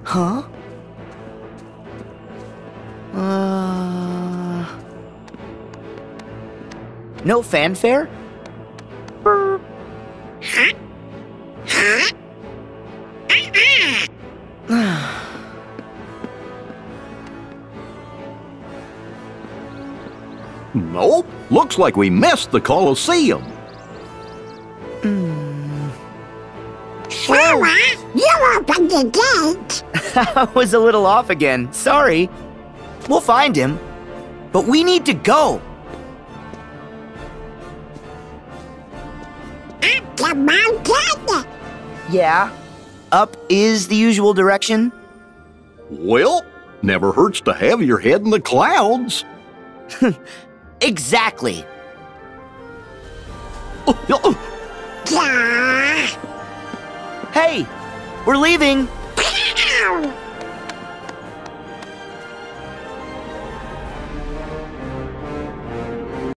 Huh? No fanfare? Burp. Nope. Looks like we missed the Colosseum. Sarah, you opened the gate. I was a little off again. Sorry. We'll find him. But we need to go. Up the mountain. Yeah. Up is the usual direction. Well, never hurts to have your head in the clouds. Exactly. Yeah. Hey, we're leaving.